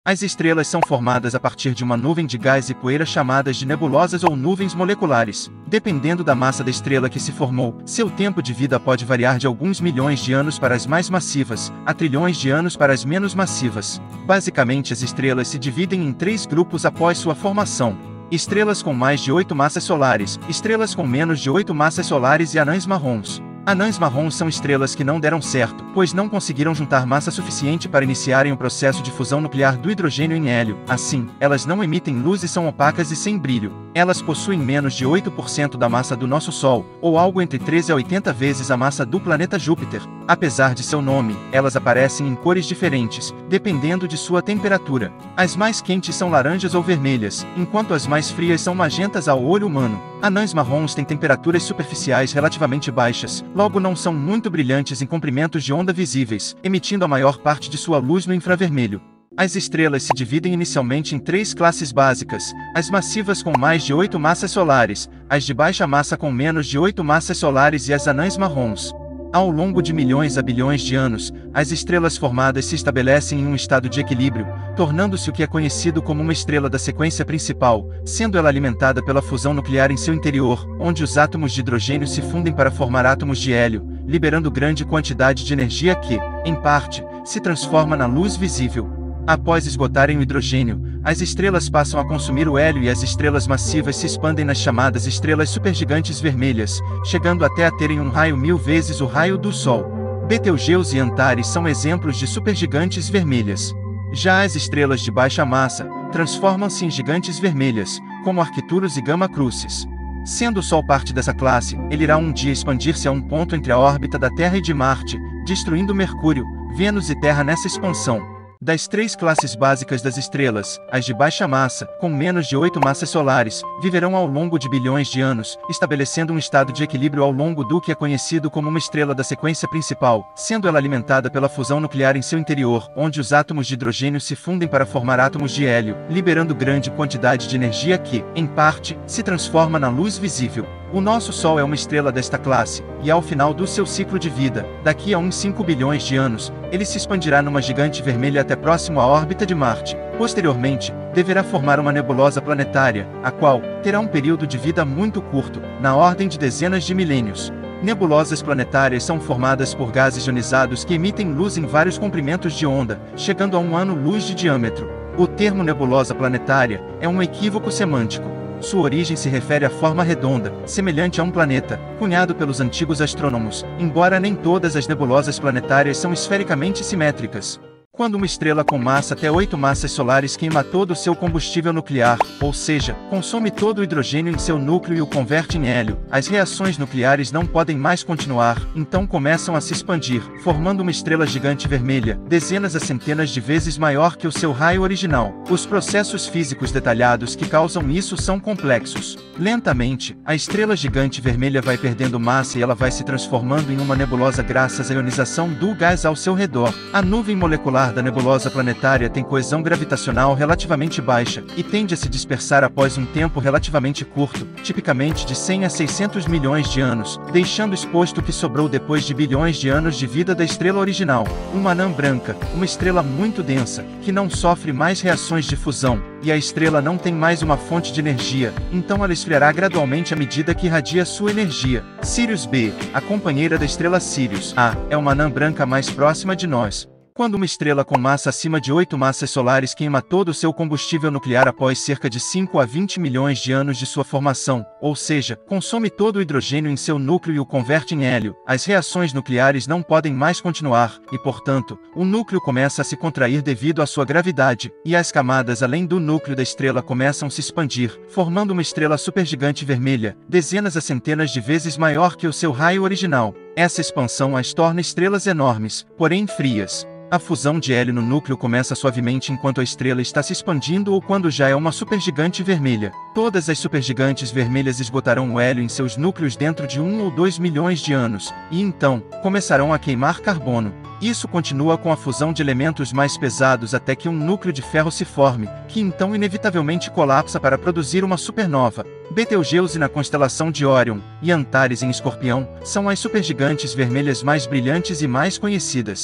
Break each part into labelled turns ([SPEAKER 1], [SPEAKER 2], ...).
[SPEAKER 1] As estrelas são formadas a partir de uma nuvem de gás e poeira chamadas de nebulosas ou nuvens moleculares. Dependendo da massa da estrela que se formou, seu tempo de vida pode variar de alguns milhões de anos para as mais massivas, a trilhões de anos para as menos massivas. Basicamente, as estrelas se dividem em 3 grupos após sua formação: estrelas com mais de 8 massas solares, estrelas com menos de 8 massas solares e anãs marrons. Anãs marrons são estrelas que não deram certo, pois não conseguiram juntar massa suficiente para iniciarem o processo de fusão nuclear do hidrogênio em hélio. Assim, elas não emitem luz e são opacas e sem brilho. Elas possuem menos de 8% da massa do nosso Sol, ou algo entre 13 a 80 vezes a massa do planeta Júpiter. Apesar de seu nome, elas aparecem em cores diferentes, dependendo de sua temperatura. As mais quentes são laranjas ou vermelhas, enquanto as mais frias são magentas ao olho humano. Anãs marrons têm temperaturas superficiais relativamente baixas, logo não são muito brilhantes em comprimentos de onda visíveis, emitindo a maior parte de sua luz no infravermelho. As estrelas se dividem inicialmente em 3 classes básicas: as massivas com mais de 8 massas solares, as de baixa massa com menos de 8 massas solares e as anãs marrons. Ao longo de milhões a bilhões de anos, as estrelas formadas se estabelecem em um estado de equilíbrio, tornando-se o que é conhecido como uma estrela da sequência principal, sendo ela alimentada pela fusão nuclear em seu interior, onde os átomos de hidrogênio se fundem para formar átomos de hélio, liberando grande quantidade de energia que, em parte, se transforma na luz visível. Após esgotarem o hidrogênio, as estrelas passam a consumir o hélio e as estrelas massivas se expandem nas chamadas estrelas supergigantes vermelhas, chegando até a terem um raio 1000 vezes o raio do Sol. Betelgeuse e Antares são exemplos de supergigantes vermelhas. Já as estrelas de baixa massa transformam-se em gigantes vermelhas, como Arcturus e Gamma Crucis. Sendo o Sol parte dessa classe, ele irá um dia expandir-se a um ponto entre a órbita da Terra e de Marte, destruindo Mercúrio, Vênus e Terra nessa expansão. Das 3 classes básicas das estrelas, as de baixa massa, com menos de 8 massas solares, viverão ao longo de bilhões de anos, estabelecendo um estado de equilíbrio ao longo do que é conhecido como uma estrela da sequência principal, sendo ela alimentada pela fusão nuclear em seu interior, onde os átomos de hidrogênio se fundem para formar átomos de hélio, liberando grande quantidade de energia que, em parte, se transforma na luz visível. O nosso Sol é uma estrela desta classe, e ao final do seu ciclo de vida, daqui a uns 5 bilhões de anos, ele se expandirá numa gigante vermelha até próximo à órbita de Marte. Posteriormente, deverá formar uma nebulosa planetária, a qual terá um período de vida muito curto, na ordem de dezenas de milênios. Nebulosas planetárias são formadas por gases ionizados que emitem luz em vários comprimentos de onda, chegando a 1 ano-luz de diâmetro. O termo nebulosa planetária é um equívoco semântico. Sua origem se refere à forma redonda, semelhante a um planeta, cunhado pelos antigos astrônomos, embora nem todas as nebulosas planetárias são esfericamente simétricas. Quando uma estrela com massa até 8 massas solares queima todo o seu combustível nuclear, ou seja, consome todo o hidrogênio em seu núcleo e o converte em hélio, as reações nucleares não podem mais continuar, então começam a se expandir, formando uma estrela gigante vermelha, dezenas a centenas de vezes maior que o seu raio original. Os processos físicos detalhados que causam isso são complexos. Lentamente, a estrela gigante vermelha vai perdendo massa e ela vai se transformando em uma nebulosa graças à ionização do gás ao seu redor. A nuvem molecular da nebulosa planetária tem coesão gravitacional relativamente baixa, e tende a se dispersar após um tempo relativamente curto, tipicamente de 100 a 600 milhões de anos, deixando exposto o que sobrou depois de bilhões de anos de vida da estrela original. Uma anã branca, uma estrela muito densa, que não sofre mais reações de fusão, e a estrela não tem mais uma fonte de energia, então ela esfriará gradualmente à medida que irradia sua energia. Sirius B, a companheira da estrela Sirius A, é uma anã branca mais próxima de nós. Quando uma estrela com massa acima de 8 massas solares queima todo o seu combustível nuclear após cerca de 5 a 20 milhões de anos de sua formação, ou seja, consome todo o hidrogênio em seu núcleo e o converte em hélio, as reações nucleares não podem mais continuar, e portanto, o núcleo começa a se contrair devido à sua gravidade, e as camadas além do núcleo da estrela começam a se expandir, formando uma estrela supergigante vermelha, dezenas a centenas de vezes maior que o seu raio original. Essa expansão as torna estrelas enormes, porém frias. A fusão de hélio no núcleo começa suavemente enquanto a estrela está se expandindo ou quando já é uma supergigante vermelha. Todas as supergigantes vermelhas esgotarão o hélio em seus núcleos dentro de 1 ou 2 milhões de anos, e então, começarão a queimar carbono. Isso continua com a fusão de elementos mais pesados até que um núcleo de ferro se forme, que então inevitavelmente colapsa para produzir uma supernova. Betelgeuse na constelação de Órion, e Antares em Escorpião, são as supergigantes vermelhas mais brilhantes e mais conhecidas.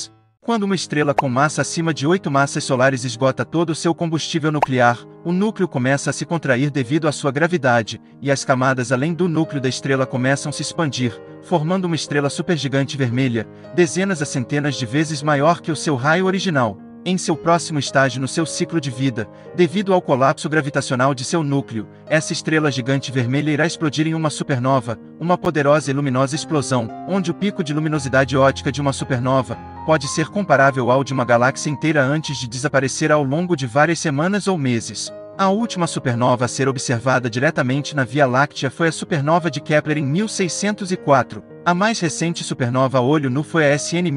[SPEAKER 1] Quando uma estrela com massa acima de 8 massas solares esgota todo o seu combustível nuclear, o núcleo começa a se contrair devido à sua gravidade, e as camadas além do núcleo da estrela começam a se expandir, formando uma estrela supergigante vermelha, dezenas a centenas de vezes maior que o seu raio original. Em seu próximo estágio no seu ciclo de vida, devido ao colapso gravitacional de seu núcleo, essa estrela gigante vermelha irá explodir em uma supernova, uma poderosa e luminosa explosão, onde o pico de luminosidade ótica de uma supernova pode ser comparável ao de uma galáxia inteira antes de desaparecer ao longo de várias semanas ou meses. A última supernova a ser observada diretamente na Via Láctea foi a supernova de Kepler em 1604. A mais recente supernova a olho nu foi a SN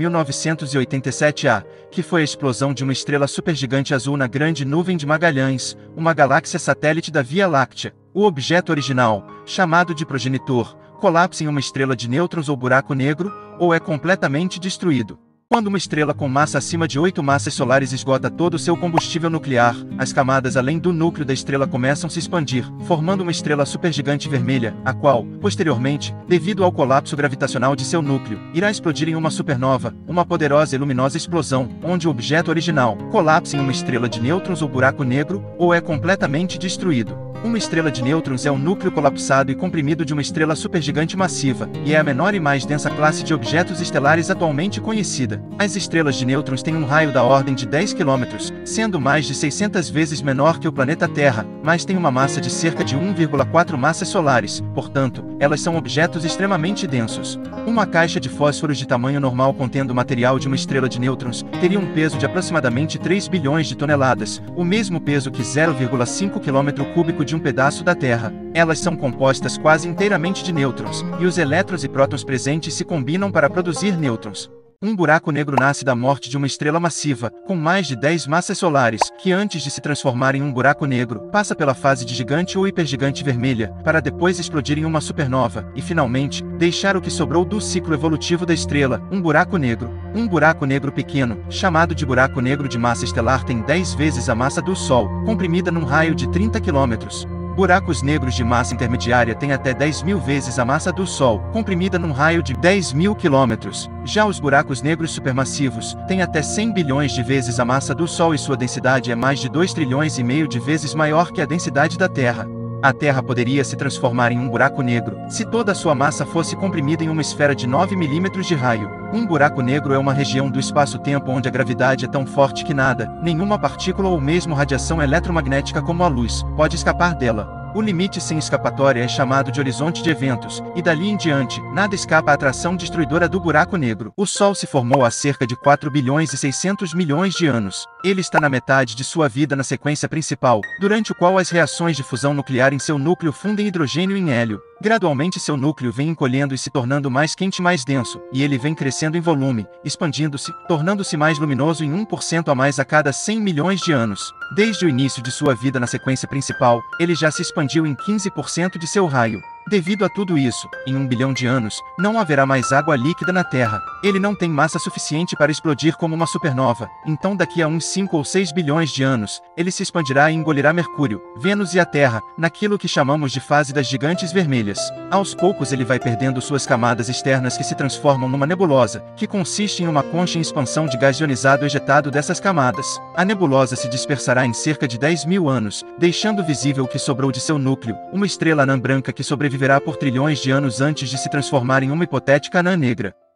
[SPEAKER 1] 1987A, que foi a explosão de uma estrela supergigante azul na Grande Nuvem de Magalhães, uma galáxia satélite da Via Láctea. O objeto original, chamado de progenitor, colapsa em uma estrela de nêutrons ou buraco negro, ou é completamente destruído. Quando uma estrela com massa acima de 8 massas solares esgota todo o seu combustível nuclear, as camadas além do núcleo da estrela começam a se expandir, formando uma estrela supergigante vermelha, a qual, posteriormente, devido ao colapso gravitacional de seu núcleo, irá explodir em uma supernova, uma poderosa e luminosa explosão, onde o objeto original colapsa em uma estrela de nêutrons ou buraco negro, ou é completamente destruído. Uma estrela de nêutrons é o núcleo colapsado e comprimido de uma estrela supergigante massiva, e é a menor e mais densa classe de objetos estelares atualmente conhecida. As estrelas de nêutrons têm um raio da ordem de 10 km, sendo mais de 600 vezes menor que o planeta Terra, mas têm uma massa de cerca de 1,4 massas solares, portanto, elas são objetos extremamente densos. Uma caixa de fósforos de tamanho normal contendo o material de uma estrela de nêutrons teria um peso de aproximadamente 3 bilhões de toneladas, o mesmo peso que 0,5 km³ de um pedaço da Terra. Elas são compostas quase inteiramente de nêutrons, e os elétrons e prótons presentes se combinam para produzir nêutrons. Um buraco negro nasce da morte de uma estrela massiva, com mais de 10 massas solares, que antes de se transformar em um buraco negro, passa pela fase de gigante ou hipergigante vermelha, para depois explodir em uma supernova, e finalmente, deixar o que sobrou do ciclo evolutivo da estrela, um buraco negro. Um buraco negro pequeno, chamado de buraco negro de massa estelar, tem 10 vezes a massa do Sol, comprimida num raio de 30 km. Buracos negros de massa intermediária têm até 10.000 vezes a massa do Sol, comprimida num raio de 10.000 km. Já os buracos negros supermassivos têm até 100 bilhões de vezes a massa do Sol e sua densidade é mais de 2,5 trilhões de vezes maior que a densidade da Terra. A Terra poderia se transformar em um buraco negro, se toda a sua massa fosse comprimida em uma esfera de 9 milímetros de raio. Um buraco negro é uma região do espaço-tempo onde a gravidade é tão forte que nada, nenhuma partícula ou mesmo radiação eletromagnética como a luz, pode escapar dela. O limite sem escapatória é chamado de horizonte de eventos, e dali em diante, nada escapa à atração destruidora do buraco negro. O Sol se formou há cerca de 4 bilhões e 600 milhões de anos. Ele está na metade de sua vida na sequência principal, durante o qual as reações de fusão nuclear em seu núcleo fundem hidrogênio em hélio. Gradualmente seu núcleo vem encolhendo e se tornando mais quente e mais denso, e ele vem crescendo em volume, expandindo-se, tornando-se mais luminoso em 1% a mais a cada 100 milhões de anos. Desde o início de sua vida na sequência principal, ele já se expandiu em 15% de seu raio. Devido a tudo isso, em 1 bilhão de anos, não haverá mais água líquida na Terra. Ele não tem massa suficiente para explodir como uma supernova, então daqui a uns 5 ou 6 bilhões de anos, ele se expandirá e engolirá Mercúrio, Vênus e a Terra, naquilo que chamamos de fase das gigantes vermelhas. Aos poucos ele vai perdendo suas camadas externas que se transformam numa nebulosa, que consiste em uma concha em expansão de gás ionizado ejetado dessas camadas. A nebulosa se dispersará em cerca de 10.000 anos, deixando visível o que sobrou de seu núcleo, uma estrela anã branca que sobreviverá por trilhões de anos antes de se transformar em uma hipotética anã negra.